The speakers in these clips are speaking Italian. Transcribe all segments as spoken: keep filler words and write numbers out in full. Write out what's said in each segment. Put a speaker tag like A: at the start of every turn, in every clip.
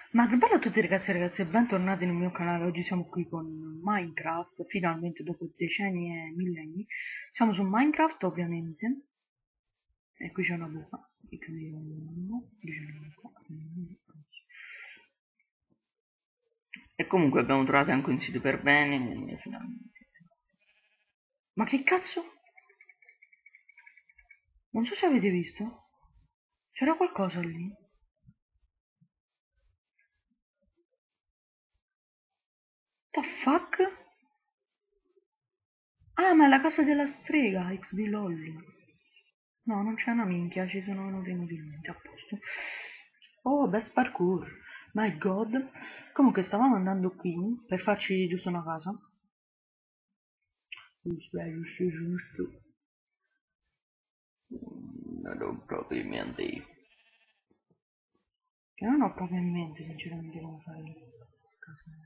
A: Ma sbaglio a tutti ragazzi e ragazzi e bentornati nel mio canale. Oggi siamo qui con Minecraft, finalmente dopo decenni e millenni. Siamo su Minecraft ovviamente. E qui c'è una buca. Qui c'è una buca. E comunque abbiamo trovato anche un sito per bene, finalmente. Ma che cazzo? Non so se avete visto. C'era qualcosa lì. The fuck? Ah, ma è la casa della strega, X D LOL. No, non c'è una minchia, ci sono venuti inutilmente, a posto. Oh, best parkour. My god. Comunque stavamo andando qui per farci giusto una casa. Giusto, eh, giusto, giusto. Non ho proprio in mente. Che non ho proprio in mente, sinceramente, come fare questa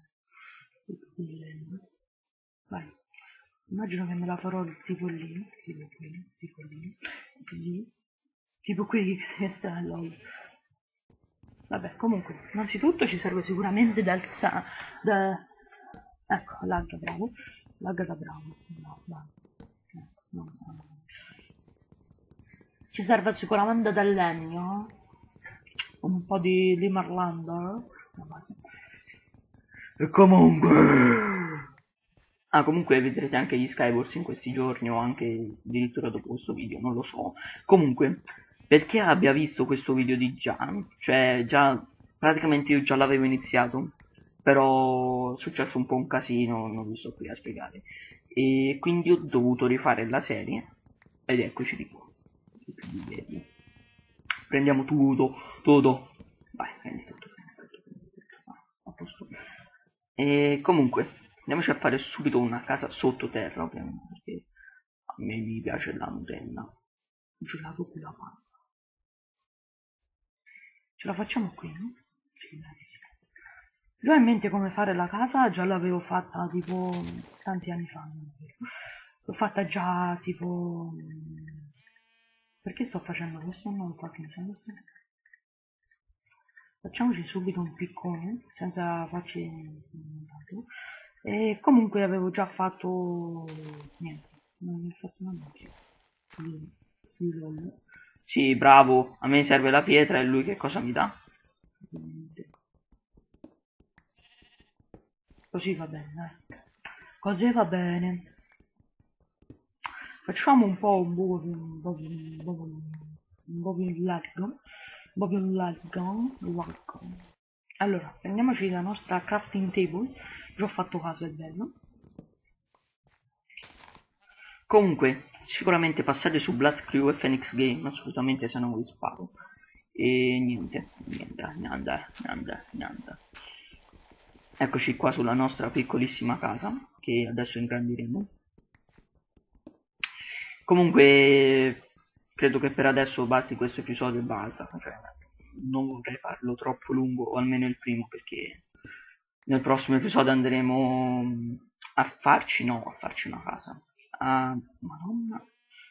A: casa. Vai. Immagino che me la farò tipo lì, tipo qui, tipo lì, lì, tipo qui che sta lol. Vabbè, comunque, innanzitutto ci serve sicuramente dal sa... Da... Ecco, lag bravo, lag da bravo. No, no, no, no. Ci serve sicuramente del legno, un po' di limerlander, la base. E comunque... Ah, comunque vedrete anche gli Skywars in questi giorni o anche addirittura dopo questo video, non lo so. Comunque, perché abbia visto questo video di già, cioè già praticamente io già l'avevo iniziato, però è successo un po' un casino, non vi sto qui a spiegare. E quindi ho dovuto rifare la serie ed eccoci di qua. Prendiamo tutto, tutto. Vai, prendi tutto, prendi tutto, prendi tutto. Ah, a posto. E comunque, andiamoci a fare subito una casa sottoterra, ovviamente, perché a me mi piace la Nutella. Gelato con la panna. Ce la facciamo qui, no? Sì, dai, sì. Già in mente come fare la casa, già l'avevo fatta tipo tanti anni fa, non è vero. L'ho fatta già tipo... Perché sto facendo questo? Non ho qualche senso. Facciamoci subito un piccone, senza farci tanto. E comunque avevo già fatto... niente, non ho fatto una magia. Sì, bravo, a me serve la pietra e lui che cosa mi dà? Così va bene, dai. Così va bene. Facciamo un po' un po' più, un po' più, un po' più, un po' più largo, un po' più largo, largo. Allora, prendiamoci la nostra crafting table, già ho fatto caso, è bello. Comunque, sicuramente passate su Blast Crew e Phoenix Game, assolutamente se non vi sparo. E niente, niente, niente, niente, niente. Eccoci qua sulla nostra piccolissima casa, che adesso ingrandiremo. Comunque, credo che per adesso basti questo episodio e basta. Cioè, non vorrei farlo troppo lungo, o almeno il primo, perché nel prossimo episodio andremo a farci, no, a farci una casa. A, madonna.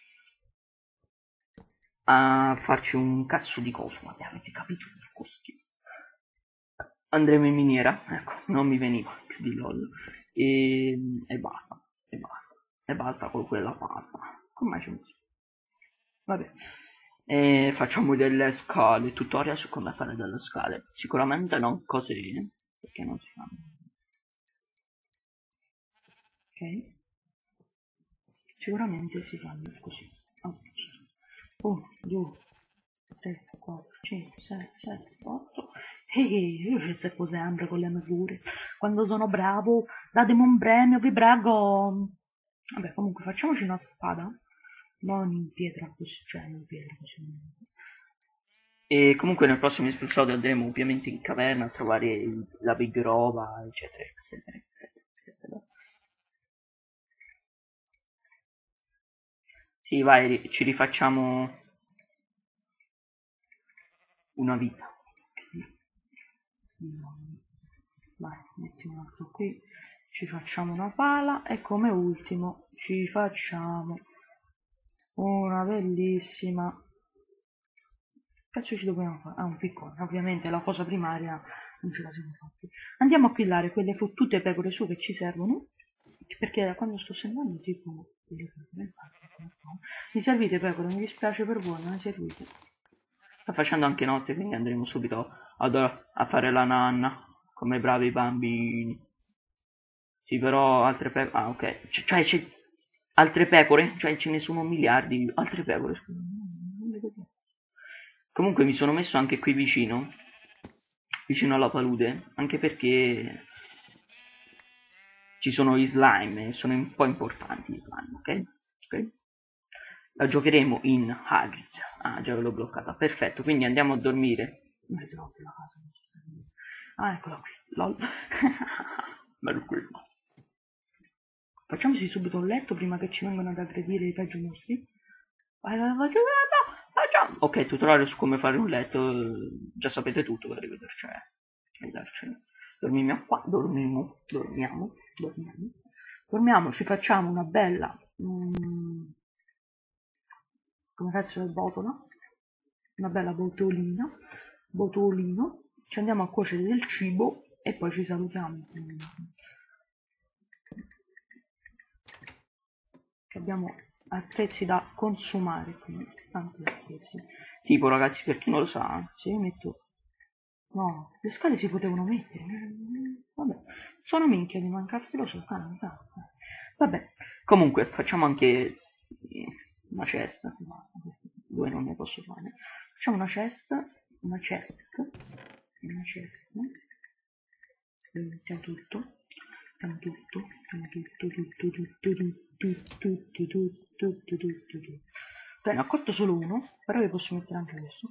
A: A farci un cazzo di coso, ma avete capito il coschio? Andremo in miniera, ecco, non mi veniva, X D LOL. E, e basta, e basta, e basta con quella pasta. Come c'è messo? Vabbè. E facciamo delle scale, tutorial su come fare delle scale. Sicuramente non così, perché non si fanno. Ok? Sicuramente si fanno così. uno, due, tre, quattro, cinque, sei, sette, otto. Ehi, io ci sto sempre con le misure. Quando sono bravo, datemi un premio, vi prego. Vabbè, comunque facciamoci una spada. Non in pietra così, cioè in pietra così. E comunque nel prossimo episodio andremo ovviamente in caverna a trovare la big roba, eccetera, eccetera, eccetera, eccetera. Sì, vai, ci rifacciamo una vita. Vai, metti un altro qui, ci facciamo una pala e come ultimo ci facciamo una bellissima... Cazzo ci dobbiamo fare? Ah, un piccone, ovviamente la cosa primaria non ce la siamo fatti. Andiamo a pillare quelle fottute pecore su che ci servono, perché da quando sto sembrando tipo mi servite pecore, mi dispiace per voi, non mi servite. Sta facendo anche notte, quindi andremo subito ad, a fare la nanna come bravi bambini. Sì, però altre pecore, ah ok, C cioè c'è altre pecore, cioè ce ne sono miliardi, altre pecore, scusa. Comunque mi sono messo anche qui vicino, vicino alla palude, anche perché ci sono gli slime e sono un po' importanti gli slime, ok? Ok? La giocheremo in hard. Ah, già ve l'ho bloccata, perfetto, quindi andiamo a dormire. Ah, eccola qui, lol. Merry Christmas. Facciamoci subito un letto prima che ci vengano ad aggredire i peggio mostri. Vai, vai, vai, facciamo. Ok, tutorial su come fare un letto, già sapete tutto, arrivederci. Arrivederci. Dormiamo qua, dormiamo, dormiamo, dormiamo. Dormiamo, ci facciamo una bella... Mm, come cazzo è botola? Una bella botolina, botolino. Ci andiamo a cuocere del cibo e poi ci salutiamo. Abbiamo attrezzi da consumare, quindi tanti attrezzi. Tipo, ragazzi, per chi non lo sa, se io metto... No, le scale si potevano mettere. Vabbè, sono minchia di mancartelo soltanto. Vabbè, comunque facciamo anche una cesta. Basta, due non ne posso fare. Facciamo una cesta, una cesta, una cesta. Mettiamo tutto. Mettiamo tutto, mettiamo tutto, tutto, tutto, tutto, tutto, tutto, tutto, tutto, tutto. Bene, ho cotto solo uno, però vi posso mettere anche questo.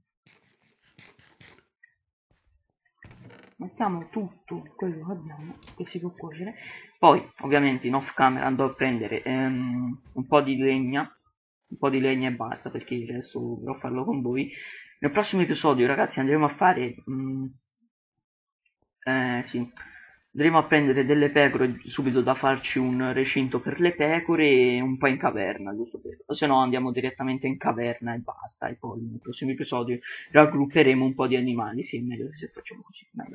A: Mettiamo tutto quello che abbiamo, che si può cuocere. Poi, ovviamente, in off camera andrò a prendere um, un po' di legna, un po' di legna e basta, perché adesso dovrò farlo con voi. Nel prossimo episodio, ragazzi, andremo a fare... Um, eh, sì... Andremo a prendere delle pecore subito da farci un recinto per le pecore e un po' in caverna, giusto per... o se no andiamo direttamente in caverna e basta, e poi nel prossimo episodio raggrupperemo un po' di animali, sì, è meglio se facciamo così, meglio.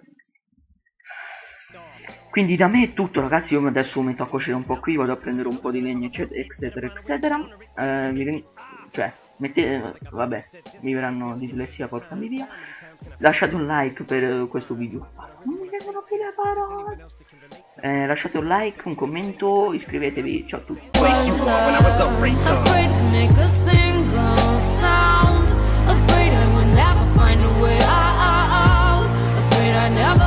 A: Quindi da me è tutto, ragazzi, io adesso metto a cuocere un po' qui, vado a prendere un po' di legna, eccetera, eccetera, eccetera, eh, mi... cioè... Mettete, vabbè, mi verranno dislessia, portami via. Lasciate un like per questo video. Non mi vengono più le parole. Eh, lasciate un like, un commento, iscrivetevi. Ciao a tutti.